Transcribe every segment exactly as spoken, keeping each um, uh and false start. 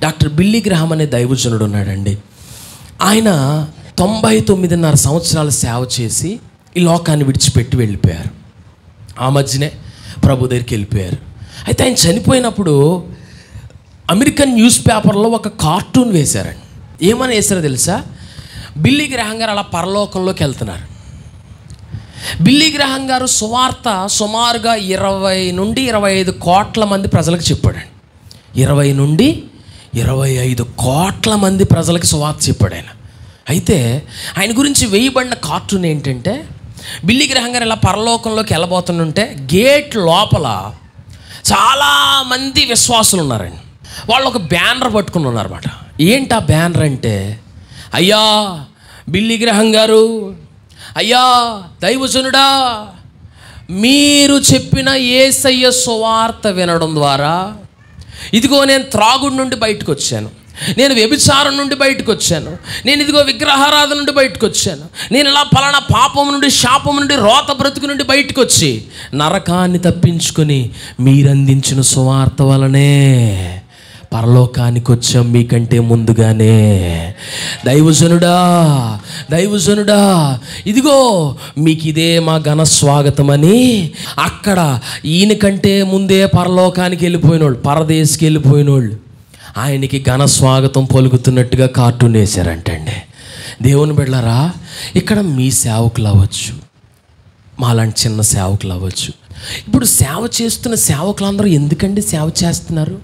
Doctor Billy గ్రహాం అనే దైవజనుడు ఉన్నాడండి. ఆయన తొంభై తొమ్మిదిన్నర సంవత్సరాలు సేవ చేసి ఈ లోకాన్ని విడిచిపెట్టి వెళ్ళిపోయారు. ఆ మధ్యనే ప్రభు దగ్గరికి వెళ్ళిపోయారు. అయితే ఆయన చనిపోయినప్పుడు అమెరికన్ న్యూస్ పేపర్లో ఒక కార్టూన్ వేశారండి. ఏమని వేశారో తెలుసా? బిల్లీ గ్రహాం గారు అలా పరలోకంలోకి వెళ్తున్నారు. బిల్లీ గ్రహాం గారు సువార్త సుమారుగా ఇరవై నుండి ఇరవై ఐదు కోట్ల మంది ప్రజలకు చెప్పాడండి. ఇరవై నుండి ఇరవై ఐదు కోట్ల మంది ప్రజలకు సువార్త చెప్పాడు ఆయన. అయితే ఆయన గురించి వేయబడిన కార్టూన్ ఏంటంటే, బిల్లీ గ్రహాం గారు ఇలా పరలోకంలోకి వెళ్ళబోతుంటే గేట్ లోపల చాలామంది విశ్వాసులు ఉన్నారండి. వాళ్ళు ఒక బ్యానర్ పట్టుకుని ఉన్నారన్నమాట. ఏంటి ఆ బ్యానర్ అంటే, అయ్యా బిల్లీ గ్రహాం గారు, అయ్యా దైవజనుడా, మీరు చెప్పిన యేసయ్య సువార్త వినడం ద్వారా ఇదిగో నేను త్రాగుడు నుండి బయటకు వచ్చాను, నేను వ్యభిచారం నుండి బయటకు వచ్చాను, నేను ఇదిగో విగ్రహారాధన నుండి బయటకు వచ్చాను, నేను ఇలా పలానా పాపం నుండి శాపం నుండి రోత బ్రతుకు నుండి బయటకు వచ్చి నరకాన్ని తప్పించుకొని మీరందించిన సువార్త వలనే పరలోకానికి వచ్చాం మీకంటే ముందుగానే. దైవజనుడా దైవజనుడా ఇదిగో మీకు ఇదే మా ఘన స్వాగతం అని అక్కడ ఈయన కంటే ముందే పరలోకానికి వెళ్ళిపోయినోళ్ళు, పరదేశికి వెళ్ళిపోయినోళ్ళు ఆయనకి ఘన స్వాగతం పలుకుతున్నట్టుగా కార్టూన్ వేశారంటండి. దేవుని బిడ్డలారా, ఇక్కడ మీ సేవకులు అవ్వచ్చు, మాలాంటి చిన్న సేవకులు అవ్వచ్చు. ఇప్పుడు సేవ చేస్తున్న సేవకులందరూ ఎందుకండి సేవ చేస్తున్నారు?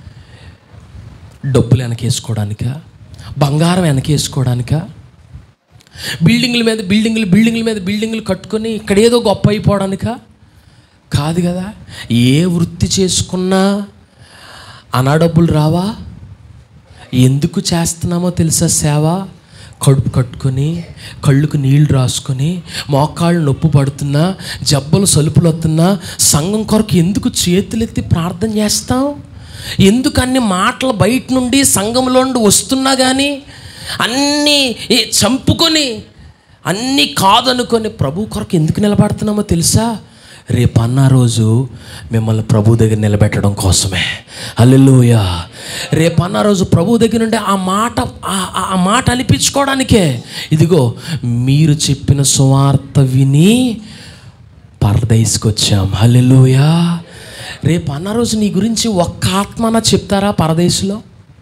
డబ్బులు వెనకేసుకోవడానికా? బంగారం వెనకేసుకోవడానికా? బిల్డింగ్ల మీద బిల్డింగ్లు బిల్డింగ్ల మీద బిల్డింగ్లు కట్టుకొని ఇక్కడ ఏదో గొప్ప అయిపోవడానికా? కాదు కదా. ఏ వృత్తి చేసుకున్నా అనా డబ్బులు రావా? ఎందుకు చేస్తున్నామో తెలుసా సేవ? కడుపు కట్టుకొని, కళ్ళుకు నీళ్లు రాసుకొని, మోకాళ్ళు నొప్పి పడుతున్నా, జబ్బలు సలుపులు వస్తున్నా సంఘం కొరకు ఎందుకు చేతులెత్తి ప్రార్థన చేస్తాం? ఎందుకు అన్ని మాటలు బయట నుండి సంఘంలో నుండి వస్తున్నా కానీ అన్నీ చంపుకొని అన్నీ కాదనుకొని ప్రభు కొరకు ఎందుకు నిలబడుతున్నామో తెలుసా? రేపు అన్న రోజు మిమ్మల్ని ప్రభు దగ్గర నిలబెట్టడం కోసమే. హల్లెలూయా. రేపు అన్న రోజు ప్రభు దగ్గర నుండి ఆ మాట ఆ మాట అనిపించుకోవడానికే ఇదిగో మీరు చెప్పిన సువార్త విని పరదేశికి వచ్చాం. హల్లెలూయా. రేపు అన్న రోజు నీ గురించి ఒక్క ఆత్మన చెప్తారా పరదేశంలో?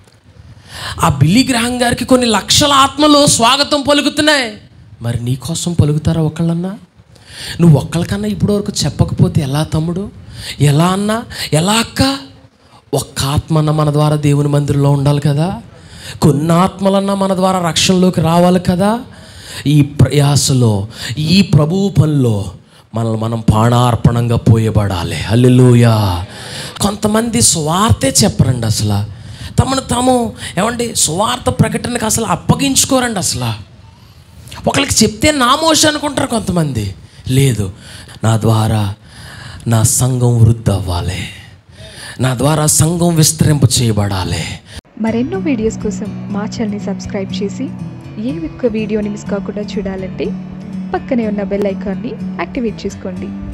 ఆ బిల్లీ గ్రహాం గారికి కొన్ని లక్షల ఆత్మలు స్వాగతం పలుకుతున్నాయి, మరి నీ కోసం పలుకుతారా ఒకళ్ళన్నా? నువ్వు ఒక్కళ్ళకన్నా ఇప్పటివరకు చెప్పకపోతే ఎలా తమ్ముడు, ఎలా అన్నా, ఎలా అక్క? ఒక్క ఆత్మన్నా మన ద్వారా దేవుని మందిరంలో ఉండాలి కదా. కొన్ని ఆత్మలన్నా మన ద్వారా రక్షణలోకి రావాలి కదా. ఈ ప్రయాసలో, ఈ ప్రభువు పనిలో మనల్ని మనం ప్రాణార్పణంగా పోయబడాలి. హల్లెలూయా. కొంతమంది సువార్తే చెప్పరండి, అసలు తమను తాము ఏమండి సువార్త ప్రకటనకు అసలు అప్పగించుకోరండి. అసలు ఒకరికి చెప్తే నామోషి అనుకుంటారు కొంతమంది. లేదు, నా ద్వారా నా సంఘం వృద్ధి అవ్వాలి, నా ద్వారా సంఘం విస్తరింప చేయబడాలి. మరెన్నో వీడియోస్ కోసం మా ఛానల్ని సబ్స్క్రైబ్ చేసి ఏ ఒక్క వీడియోని మిస్ కాకుండా చూడాలంటే పక్కనే ఉన్న బెల్ ఐకాన్ని యాక్టివేట్ చేసుకోండి.